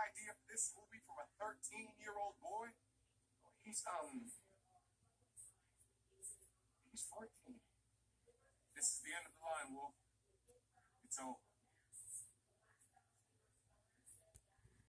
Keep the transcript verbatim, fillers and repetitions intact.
idea for this movie from a thirteen-year-old boy? He's, um, he's fourteen. This is the end of the line, Wolf. It's over.